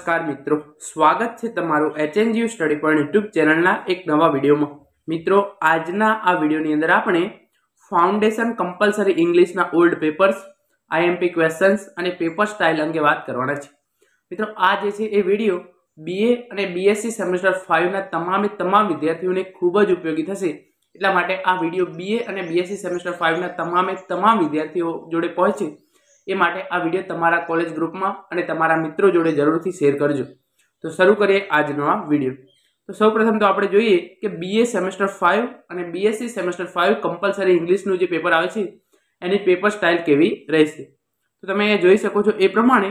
नमस्कार मित्रों, स्वागत है तमारू HNGU study point YouTube channel एक नवा विडियो में। मित्रों, आजना आ विडियोनी अंदर आपणे फाउंडेशन कंपलसरी इंग्लिश ना ओल्ड पेपर्स, आईएमपी क्वेश्चन्स अने पेपर स्टाइल अंगे बात करवाना छे। मित्रों, आ जे छे ए विडियो बीए अने बीएससी सेमेस्टर 5 ना तमामे तमाम विद्यार्थीओने खूब ज उपयोगी थशे। એટલા માટે આ વિડિયો બીએ અને બીએસસી સેમેસ્ટર 5 ના તમામે તમામ વિદ્યાર્થીઓ જોડે પહોંચે એ માટે આ વિડિયો તમારા કોલેજ ગ્રુપમાં અને તમારા મિત્રો જોડે જરૂરથી શેર કરજો। તો શરૂ કરીએ આજનો આ વિડિયો। તો સૌપ્રથમ તો આપણે જોઈએ કે બીએ સેમેસ્ટર 5 અને બીએસસી સેમેસ્ટર 5 કમ્પલસરી ઇંગ્લિશનું જે પેપર આવે છે એની પેપર સ્ટાઇલ કેવી રહેશે। તો તમે અહીંયા જોઈ શકો છો એ પ્રમાણે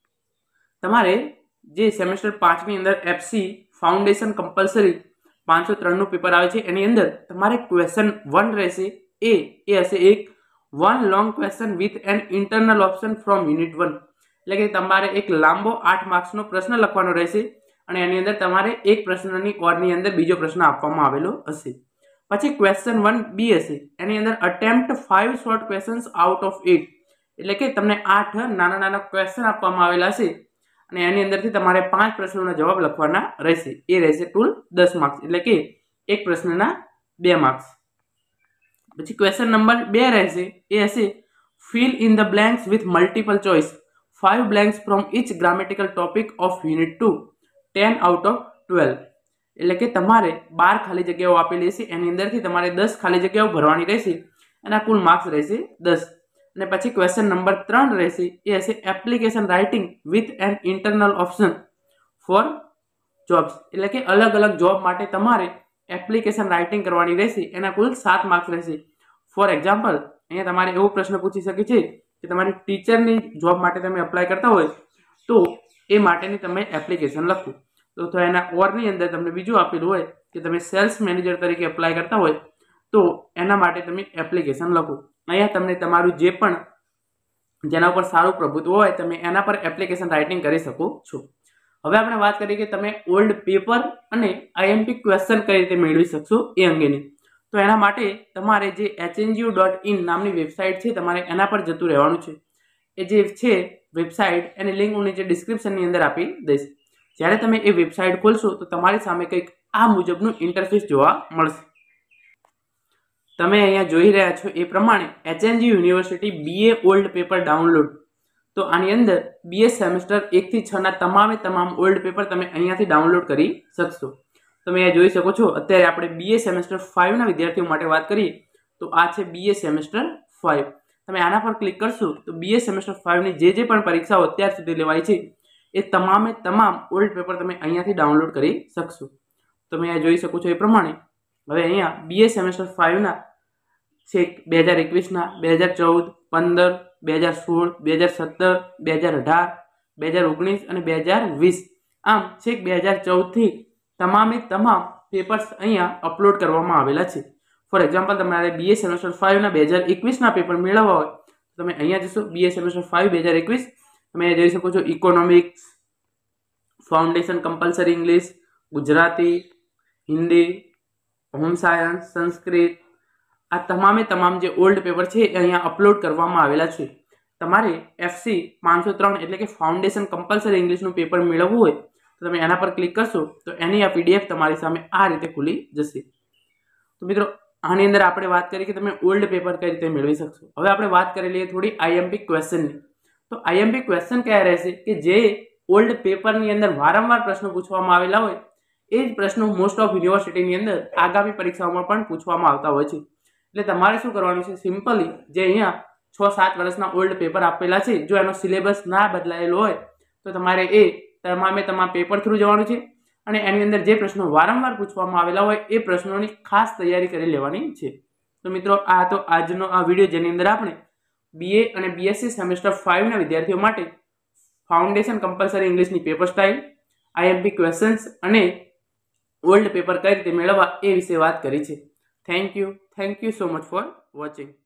તમારે જે સેમેસ્ટર 5 ની અંદર એફસી ફાઉન્ડેશન કમ્પલસરી 503 નું पेपर आवे छे एनी अंदर तमारे क्वेश्चन 1 रहेशे ए हशे एक one long question with an internal option from unit 1 એટલે કે તમારે એક લાંબો 8 માર્ક્સ નો પ્રશ્ન લખવાનો રહેશે અને એની અંદર તમારે એક પ્રશ્નની કોરની અંદર બીજો પ્રશ્ન આપવામાં આવેલો હશે। પછી ક્વેશ્ચન 1 બી હશે એની અંદર attempt 5 short questions out of 8 એટલે કે તમને 8 નાના નાના ક્વેશ્ચન આપવામાં આવેલા હશે અને એની અંદરથી તમારે 5 પ્રશ્નોના જવાબ લખવાના રહેશે। એ રહેશે કુલ 10 માર્ક્સ એટલે કે એક પ્રશ્નના 2 માર્ક્સ। પછી ક્વેશ્ચન નંબર 2 રહેશે એ હશે fill in the blanks with multiple choice 5 blanks from each grammatical topic of unit 2 10 out of 12 એટલે કે તમારે 12 ખાલી જગ્યાઓ આપેલી હશે એની અંદરથી તમારે 10 ખાલી જગ્યાઓ ભરવાની રહેશે અને કુલ માર્ક્સ રહેશે 10। અને પછી ક્વેશ્ચન નંબર 3 રહેશે એ હશે application writing with an internal option for jobs એટલે કે અલગ અલગ જોબ માટે તમારે એપ્લિકેશન રાઇટિંગ કરવાની રહેશે એના કુલ 7 માર્ક્સ રહેશે। ફોર એક્ઝામ્પલ અહીંયા તમારે એવો પ્રશ્ન પૂછી શકે છે કે તમારી ટીચરની જોબ માટે તમે એપ્લાય કરતા હોય તો એ માટેની તમે એપ્લિકેશન લખો તો એના ઓરની અંદર તમને બીજું આપેલું હોય કે તમે સેલ્સ મેનેજર તરીકે એપ્લાય કરતા હોય તો એના માટે તમે એપ્લિકેશન લખો। અહીંયા તમને તમારું જે પણ જેના ઉપર સારું પ્રભુત્વ હોય તમે એના પર એપ્લિકેશન રાઇટિંગ કરી શકો છો। હવે આપણે વાત કરીએ કે તમે ઓલ્ડ પેપર અને આઈએમપી ક્વેશ્ચન કઈ રીતે મેળવી શકશો એ અંગેની। તો એના માટે તમારે જે hngyu.in નામની વેબસાઇટ છે તમારે એના પર જતું રહેવાનું છે। એ જે છે વેબસાઇટ એની લિંક હું નીચે ડિસ્ક્રિપ્શનની અંદર આપી દઈશ। જ્યારે તમે એ વેબસાઇટ ખોલશો તો તમારી સામે કંઈક આ મુજબનું ઇન્ટરફેસ જોવા મળશે। તમે અહીંયા જોઈ રહ્યા છો એ પ્રમાણે HNGU university BA old paper download. તો આની અંદર બીએ સેમેસ્ટર 1 થી 6 ના તમામે તમામ ઓલ્ડ પેપર તમે અહીંયાથી ડાઉનલોડ કરી શકશો। તમે અહીંયા જોઈ શકો છો અત્યારે આપણે બીએ સેમેસ્ટર 5 ના વિદ્યાર્થીઓ માટે વાત કરીએ તો આ છે બીએ સેમેસ્ટર 5। તમે આના પર ક્લિક કરશો તો બીએ સેમેસ્ટર 5 ની જે પણ પરીક્ષાઓ અત્યાર સુધી લેવાય છે એ તમામે તમામ ઓલ્ડ પેપર તમે અહીંયાથી ડાઉનલોડ કરી શકશો। તમે અહીંયા જોઈ શકો છો એ પ્રમાણે હવે અહીંયા બીએ સેમેસ્ટર 5 ના છે 2021 ના 2014 15 2016 2017 2018 2019 અને 2020 આમ છેક 2014 થી તમામે તમામ પેપર્સ અહીંયા અપલોડ કરવામાં આવેલા છે। ફોર એક્ઝામ્પલ તમારે બીએ સેમેસ્ટર 5 ના 2021 ના પેપર મેળવવા હોય તો તમે અહીંયા જશો બીએ સેમેસ્ટર 5 2021 તમે અહીંયા જોઈ શકો છો economics, foundation compulsory English, Gujarati, Hindi, home science, Sanskrit આ તમામે તમામ જે ઓલ્ડ પેપર છે એ અહીંયા અપલોડ કરવામાં આવેલા છે। તમારે એફસી 503 એટલે કે ફાઉન્ડેશન કમ્પલસરી ઇંગ્લિશનું પેપર મેળવવું હોય તો તમે એના પર ક્લિક કરશો તો એની આ પીડીએફ તમારી સામે આ રીતે ખુલી જશે। તો મિત્રો આની અંદર આપણે વાત કરી કે તમે ઓલ્ડ પેપર કઈ રીતે મેળવી શકશો। હવે આપણે વાત કરી લઈએ થોડી આઈએમપી ક્વેશ્ચનની। તો આઈએમપી ક્વેશ્ચન કયા રહેશે કે જે ઓલ્ડ પેપરની અંદર વારંવાર પ્રશ્નો પૂછવામાં આવેલા હોય એ જ પ્રશ્નો મોસ્ટ ઓફ યુનિવર્સિટીની અંદર આગામી પરીક્ષાઓમાં પણ પૂછવામાં આવતા હોય છે। એટલે તમારે શું કરવાનું છે સિમ્પલી જે અહીંયા 6-7 વર્ષના ઓલ્ડ પેપર આપેલા છે જો એનો સિલેબસ ના બદલાયેલો હોય તો તમારે એ તમામે તમામ પેપર થ્રુ જવાનું છે અને એની અંદર જે પ્રશ્નો વારંવાર પૂછવામાં આવેલા હોય એ પ્રશ્નોની ખાસ તૈયારી કરી લેવાની છે। તો મિત્રો આ તો આજનો આ વિડીયો જેની અંદર આપણે બીએ અને બીએસસી સેમેસ્ટર 5 ના વિદ્યાર્થીઓ માટે ફાઉન્ડેશન કમ્પલસરી ઇંગ્લિશની પેપર સ્ટાઇલ, આઈએમપી ક્વેશ્ચન્સ અને ઓલ્ડ પેપર કઈ રીતે મેળવવા એ વિશે વાત કરી છે। Thank you so much for watching.